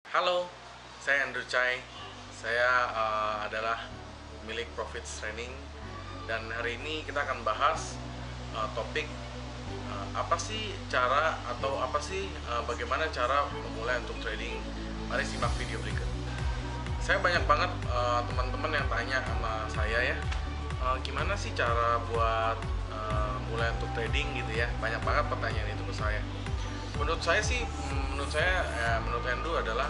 Halo, saya Andrew Chai. Saya adalah milik Profits Training dan hari ini kita akan bahas topik apa sih cara atau bagaimana cara memulai untuk trading. Mari simak video berikut. Saya banyak banget teman-teman yang tanya sama saya ya, gimana sih cara buat mulai untuk trading gitu ya. Banyak banget pertanyaan itu ke saya. Menurut saya sih, menurut Andrew adalah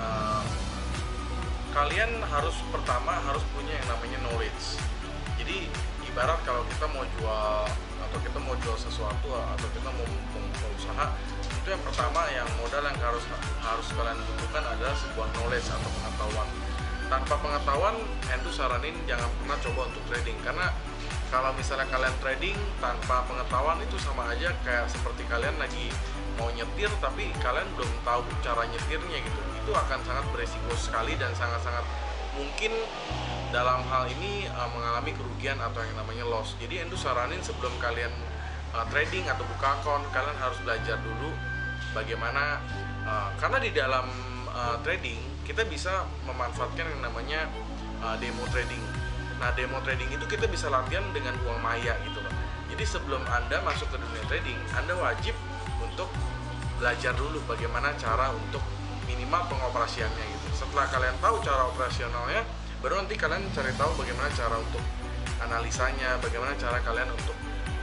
kalian pertama harus punya yang namanya knowledge. Jadi ibarat kalau kita mau jual atau kita mau jual sesuatu atau kita mau usaha, itu yang pertama yang modal yang harus kalian butuhkan adalah sebuah knowledge atau pengetahuan. Tanpa pengetahuan, Andrew saranin jangan pernah coba untuk trading, karena kalau misalnya kalian trading tanpa pengetahuan itu sama aja kayak seperti kalian lagi mau nyetir tapi kalian belum tahu cara nyetirnya gitu. Itu akan sangat beresiko sekali dan sangat-sangat mungkin dalam hal ini mengalami kerugian atau yang namanya loss. Jadi Andrew saranin sebelum kalian trading atau buka akun, kalian harus belajar dulu bagaimana karena di dalam trading kita bisa memanfaatkan yang namanya demo trading. Nah, demo trading itu kita bisa latihan dengan uang maya gitu loh. Jadi sebelum Anda masuk ke dunia trading, Anda wajib untuk belajar dulu bagaimana cara untuk minimal pengoperasiannya gitu. Setelah kalian tahu cara operasionalnya, baru nanti kalian cari tahu bagaimana cara untuk analisanya, bagaimana cara kalian untuk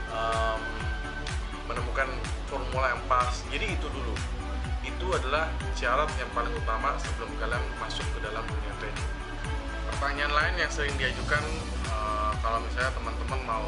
menemukan formula yang pas. Jadi itu dulu. Itu adalah syarat yang paling utama sebelum kalian masuk ke dalam dunia trading. Pertanyaan lain yang sering diajukan, kalau misalnya teman-teman mau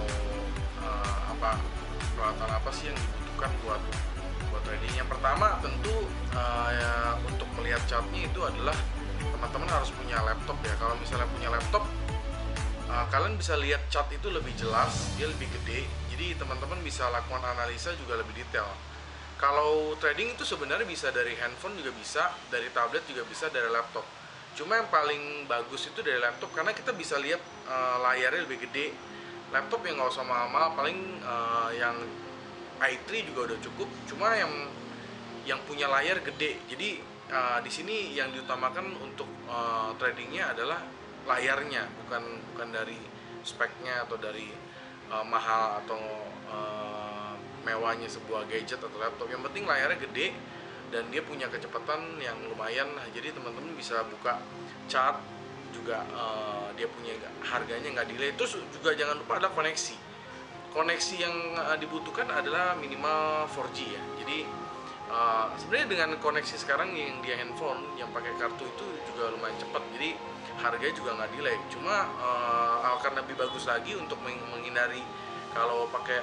peralatan apa sih yang dibutuhkan buat trading. Yang pertama tentu untuk melihat chartnya itu adalah teman-teman harus punya laptop ya. Kalau misalnya punya laptop, kalian bisa lihat chart itu lebih jelas, dia lebih gede, jadi teman-teman bisa lakukan analisa juga lebih detail. Kalau trading itu sebenarnya bisa dari handphone juga bisa, dari tablet juga bisa, dari laptop. Cuma yang paling bagus itu dari laptop karena kita bisa lihat layarnya lebih gede. Laptop yang nggak usah mahal-mahal, paling yang i3 juga udah cukup. Cuma yang punya layar gede. Jadi di sini yang diutamakan untuk tradingnya adalah layarnya, bukan dari speknya atau dari mahal atau mewahnya sebuah gadget atau laptop. Yang penting layarnya gede dan dia punya kecepatan yang lumayan. Jadi teman-teman bisa buka chart juga, dia punya harganya nggak delay. Terus juga jangan lupa ada koneksi yang dibutuhkan adalah minimal 4G ya. Jadi sebenarnya dengan koneksi sekarang yang di handphone yang pakai kartu itu juga lumayan cepat, jadi harganya juga nggak delay. Cuma akan lebih bagus lagi untuk menghindari kalau pakai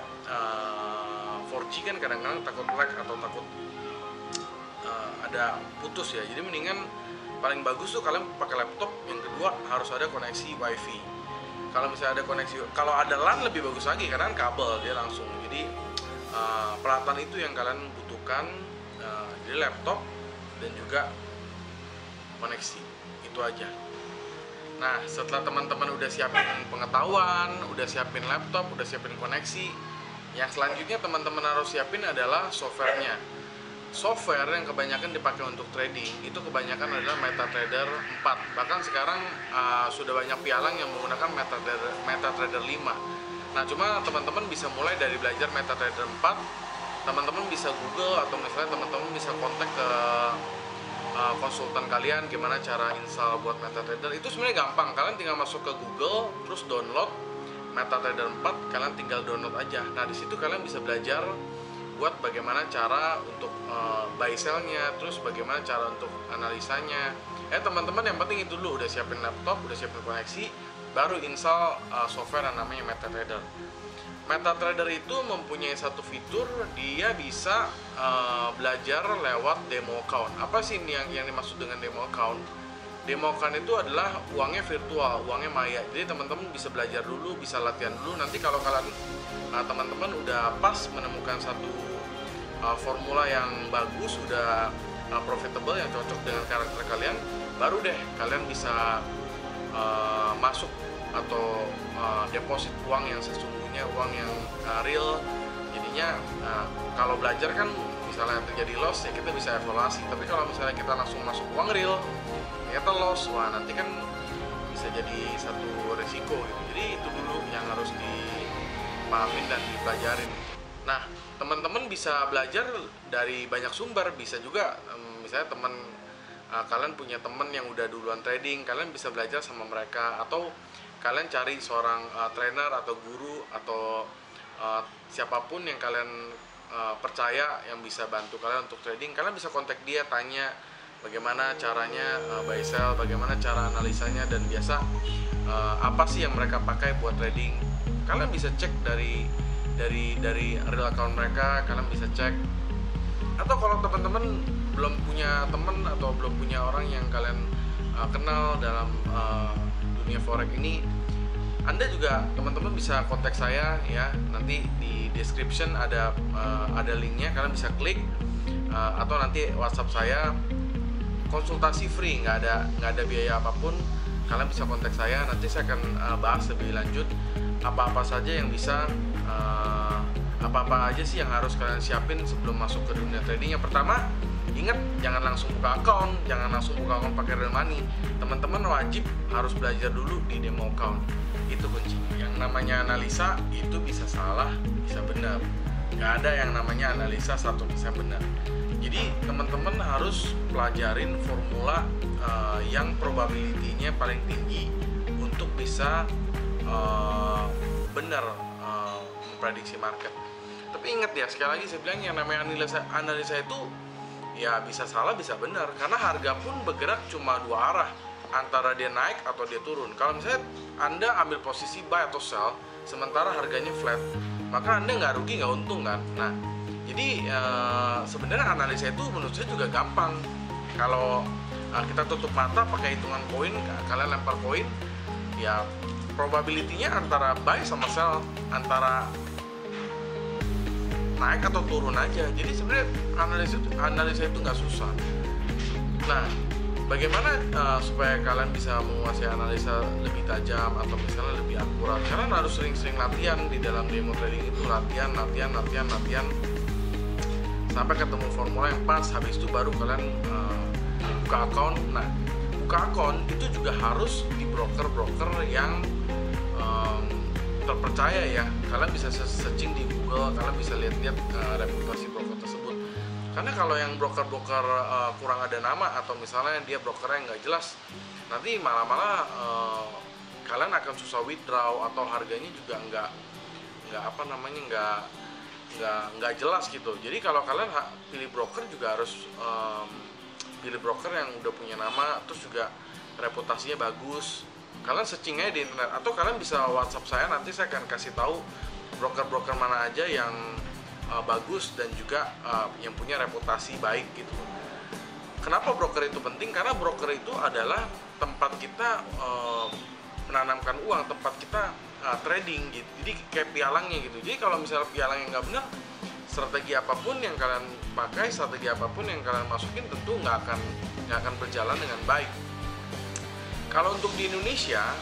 4G kan kadang-kadang takut lag atau takut ada putus ya. Jadi mendingan paling bagus tuh kalian pakai laptop. Yang kedua harus ada koneksi wifi. Kalau misalnya ada koneksi, kalau ada LAN lebih bagus lagi karena kabel dia langsung. Jadi peralatan itu yang kalian butuhkan, di laptop dan juga koneksi. Itu aja. Nah, setelah teman-teman udah siapin pengetahuan, udah siapin laptop, udah siapin koneksi, yang selanjutnya teman-teman harus siapin adalah softwarenya. Software yang kebanyakan dipakai untuk trading itu kebanyakan adalah MetaTrader 4. Bahkan sekarang sudah banyak pialang yang menggunakan MetaTrader 5. Nah, cuma teman-teman bisa mulai dari belajar MetaTrader 4. Teman-teman bisa Google atau misalnya teman-teman bisa kontak ke konsultan kalian gimana cara install buat MetaTrader. Itu sebenarnya gampang. Kalian tinggal masuk ke Google, terus download MetaTrader 4, kalian tinggal download aja. Nah, di situ kalian bisa belajar buat bagaimana cara untuk buy sell-nya, terus bagaimana cara untuk analisanya. Teman-teman yang penting itu dulu, udah siapin laptop, udah siapin koneksi, baru install software yang namanya MetaTrader. MetaTrader itu mempunyai satu fitur, dia bisa belajar lewat demo account. Apa sih yang dimaksud dengan demo account? Demo account itu adalah uangnya virtual, uangnya maya. Jadi teman-teman bisa belajar dulu, bisa latihan dulu. Nanti kalau kalian teman-teman udah pas menemukan satu formula yang bagus, udah profitable, yang cocok dengan karakter kalian, baru deh kalian bisa masuk atau deposit uang yang sesungguhnya, uang yang real. Jadinya kalau belajar kan misalnya terjadi loss ya kita bisa evaluasi. Tapi kalau misalnya kita langsung masuk uang real ternyata loss, wah nanti kan bisa jadi satu resiko gitu. Jadi itu dulu yang harus dipahamin dan dipelajarin. Nah, teman-teman bisa belajar dari banyak sumber. Bisa juga misalnya kalian punya teman yang udah duluan trading, kalian bisa belajar sama mereka, atau kalian cari seorang trainer atau guru atau siapapun yang kalian percaya yang bisa bantu kalian untuk trading. Kalian bisa kontak dia, tanya bagaimana caranya buy sell, bagaimana cara analisanya, dan biasa apa sih yang mereka pakai buat trading. Kalian bisa cek dari real account mereka, kalian bisa cek. Atau kalau teman-teman belum punya teman atau belum punya orang yang kalian kenal dalam dunia forex ini, Anda juga teman-teman bisa kontak saya ya. Nanti di description ada linknya, kalian bisa klik, atau nanti WhatsApp saya, konsultasi free, nggak ada biaya apapun. Kalian bisa kontak saya, nanti saya akan bahas lebih lanjut apa-apa saja yang bisa, apa-apa aja sih yang harus kalian siapin sebelum masuk ke dunia trading. Yang pertama, ingat jangan langsung buka account pakai real money. Teman-teman wajib harus belajar dulu di demo account. Itu kunci. Yang namanya analisa itu bisa salah, bisa benar. Nggak ada yang namanya analisa 100% benar. Jadi teman-teman harus pelajarin formula yang probability-nya paling tinggi untuk bisa benar memprediksi market. Tapi ingat ya, sekali lagi saya bilang yang namanya analisa itu ya bisa salah bisa benar, karena harga pun bergerak cuma dua arah, antara dia naik atau dia turun. Kalau misalnya Anda ambil posisi buy atau sell sementara harganya flat, maka Anda nggak rugi nggak untung kan. Nah, jadi sebenarnya analisa itu menurut saya juga gampang. Kalau kita tutup mata pakai hitungan koin, kalian lempar koin, ya probability-nya antara buy sama sell, antara naik atau turun aja. Jadi sebenarnya analisa itu nggak susah. Nah, bagaimana supaya kalian bisa menguasai analisa lebih tajam atau misalnya lebih akurat? Kalian harus sering-sering latihan di dalam demo trading itu, latihan sampai ketemu formula yang pas. Habis itu baru kalian buka account. Nah, buka account itu juga harus di broker-broker yang terpercaya ya. Kalian bisa searching di Google, kalian bisa lihat-lihat reputasi broker tersebut. Karena kalau yang broker-broker kurang ada nama, atau misalnya dia brokernya nggak jelas, nanti malah kalian akan susah withdraw, atau harganya juga nggak jelas gitu. Jadi kalau kalian pilih broker juga harus pilih broker yang udah punya nama, terus juga reputasinya bagus. Kalian searching aja di internet, atau kalian bisa WhatsApp saya, nanti saya akan kasih tahu broker-broker mana aja yang bagus dan juga yang punya reputasi baik gitu. Kenapa broker itu penting? Karena broker itu adalah tempat kita menanamkan uang, tempat kita trading gitu. Jadi kayak pialangnya gitu. Jadi kalau misalnya pialangnya nggak benar, strategi apapun yang kalian pakai, strategi apapun yang kalian masukin, tentu nggak akan berjalan dengan baik. Kalau untuk di Indonesia,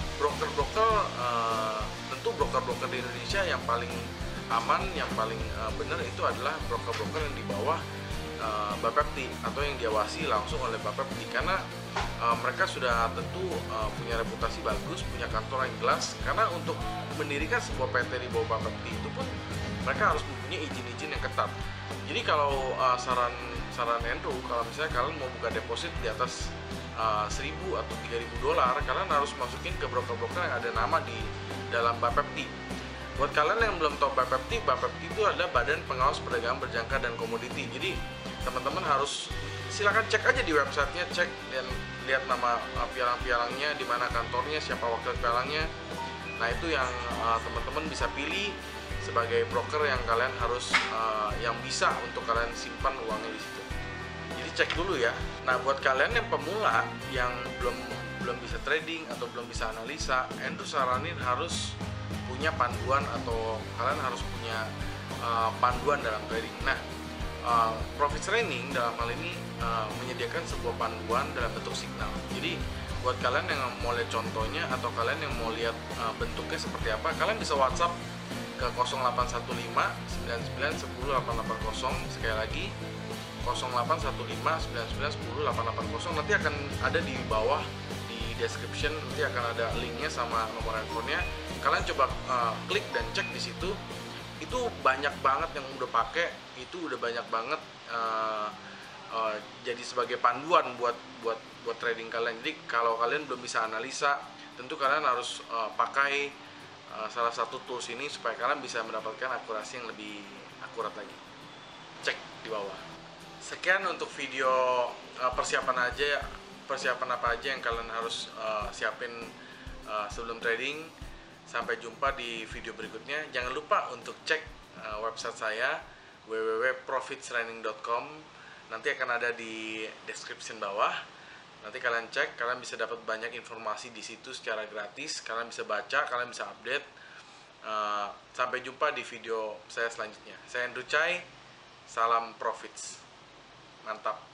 tentu broker-broker di Indonesia yang paling aman, yang paling benar itu adalah broker-broker yang di bawah Bapepti atau yang diawasi langsung oleh Bapepti, karena mereka sudah tentu punya reputasi bagus, punya kantor yang jelas. Karena untuk mendirikan sebuah PT di bawah Bapepti itu pun mereka harus mempunyai izin-izin yang ketat. Jadi kalau saran Andrew, kalau misalnya kalian mau buka deposit di atas 1.000 atau 3.000 dolar, kalian harus masukin ke broker-broker yang ada nama di dalam Bapepti. Buat kalian yang belum tahu Bapepti itu adalah Badan Pengawas Perdagangan Berjangka dan Komoditi. Jadi teman-teman harus silakan cek aja di websitenya, cek dan lihat nama pialang-pialangnya, di mana kantornya, siapa wakil pialangnya. Nah, itu yang teman-teman bisa pilih sebagai broker yang kalian harus yang bisa untuk kalian simpan uangnya di situ. Jadi cek dulu ya. Nah, buat kalian yang pemula yang belum bisa trading atau belum bisa analisa, Andrew saranin harus punya panduan, atau kalian harus punya panduan dalam trading. Nah, Profit Training dalam hal ini menyediakan sebuah panduan dalam bentuk signal. Jadi buat kalian yang mau lihat contohnya, atau kalian yang mau lihat bentuknya seperti apa, kalian bisa WhatsApp ke 0815 99 10 880. Sekali lagi 0815 99 10 880. Nanti akan ada di bawah di description, nanti akan ada linknya sama nomor handphonenya. Kalian coba klik dan cek di situ. Itu banyak banget yang udah pakai, itu udah banyak banget jadi sebagai panduan buat trading kalian. Jadi kalau kalian belum bisa analisa, tentu kalian harus pakai salah satu tools ini supaya kalian bisa mendapatkan akurasi yang lebih akurat lagi. Cek di bawah. Sekian untuk video persiapan apa aja yang kalian harus siapin sebelum trading. Sampai jumpa di video berikutnya. Jangan lupa untuk cek website saya www.profitstraining.com. Nanti akan ada di description bawah. Nanti kalian cek, kalian bisa dapat banyak informasi di situ secara gratis. Kalian bisa baca, kalian bisa update. Sampai jumpa di video saya selanjutnya. Saya Andrew Chai. Salam profits. Mantap.